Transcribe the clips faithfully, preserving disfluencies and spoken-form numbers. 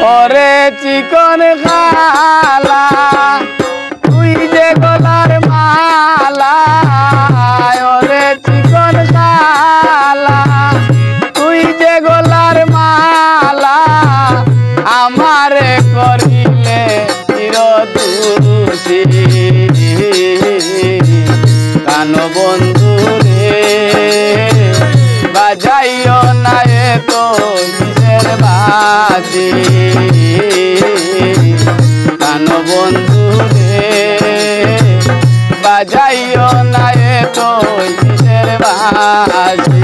ওরে চিকন খালা তুই যে গলার মালা ওরে চিকন খালা তুই যে গলার মালা আমারে করিলে চিরদুষী কান বন্ধু রে বাজাইও না তো কিসের বাজি কান বন্ধু রে বাজাইও না তো কিসের বাজি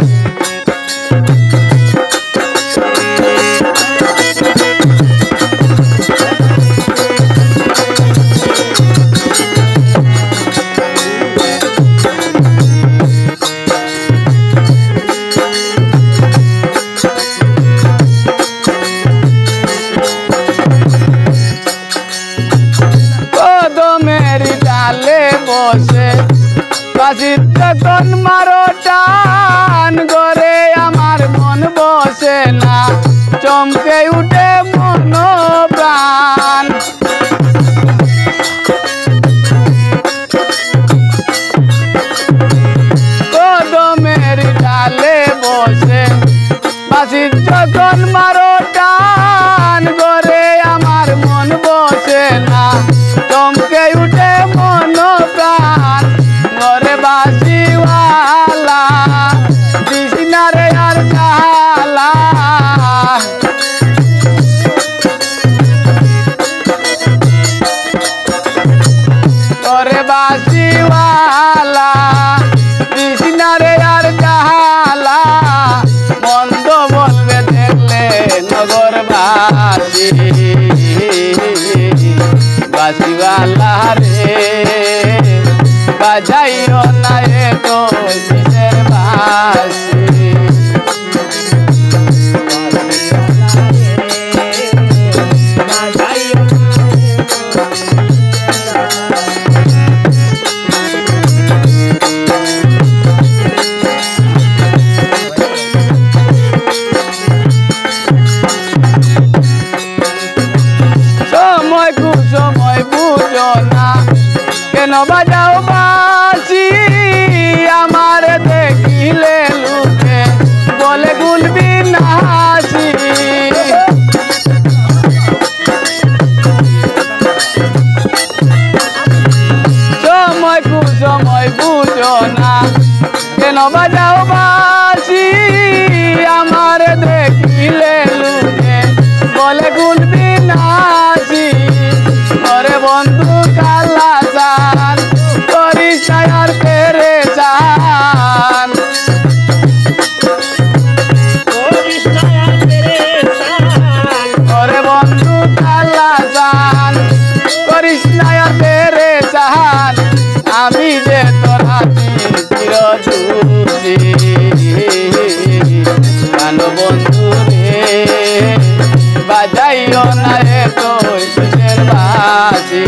বসে বাসির যখন মারো টান করে আমার মন বসে না চমকে উঠে মন প্রাণ কদমের ডালে বসে বাসির যখন মারো টান করে আমার মন বসে না চমকে উঠে মন প্রাণ ঘরে বাসিওয়ালা দিসিনারে আর কালা ঘরে বাসিওয়ালা দিসিনারে আর কালা মন্দ বলবে দেখলে নগরবাসী বাসিওয়ালা রে বাজাইও না তো কিসের বাসি সময় কুসময় বুঝো না কেন বাজাও বাসি আমার দেখিলে লুকে বলে গুলবি নাসি সময় কুসময় বুঝো না কেন বাজাও বাসি আমার দেখিলে লুকে বলে গুলবি নাসি ওরে বন্ধু কালা জান করিস আর পেরে জান ওরে বন্ধু কালা জান করিস আর পেরে জান আমি যে তোর হাতি চিরদুষী কান বন্ধু রে বাজাইও না তো কিসের বাজি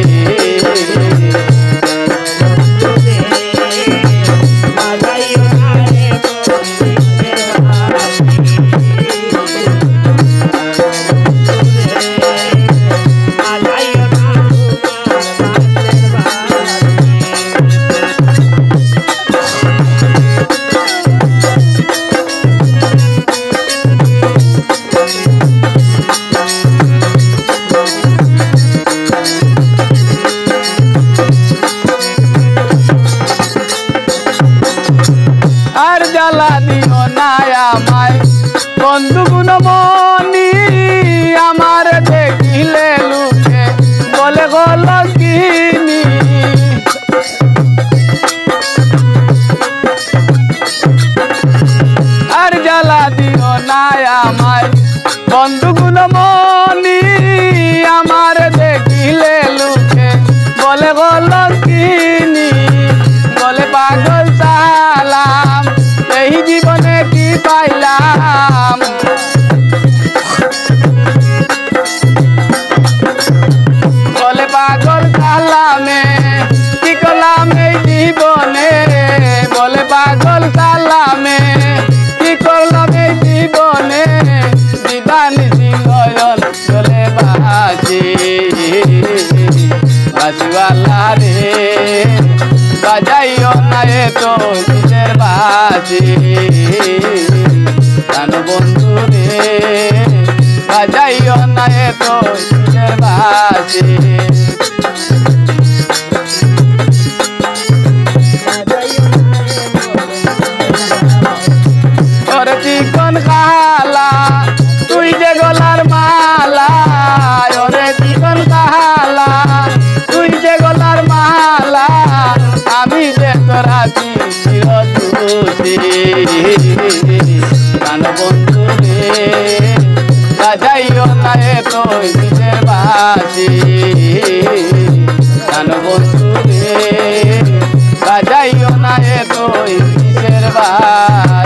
আর জ্বালা দিও না আমায় বন্ধু গুণমণি আমার দেখিলে লুকে বলে গলকিনি আর জ্বালা দিও না আমায় বন্ধু গুণমণি আমার দেখিলে লুকে বলে গলকিনি বলে পাগল সালাম এই জীবনে কি পাইলাম বলে পাগল সালামে কি করলাম এই জীবনে বলে পাগল সালামে কি করলাম এই জীবনে দিবানি সিংহ বাসিওয়ালা রে বাজাইও না এ তো কিসের বাসি প্রাণ বন্ধু রে বাজাইও না এ তো কিসের বাসি তোর চিকন কালা তুই যে গলার মালা ওরে চিকন কালা তুই যে গলার মালা আমি যে তোরা চিরতুষি প্রাণ বন্ধু রে বাজাইও না এ তো কিসের বাসি প্রাণ বন্ধু রে বাজাইও না এ তো কিসের বাসি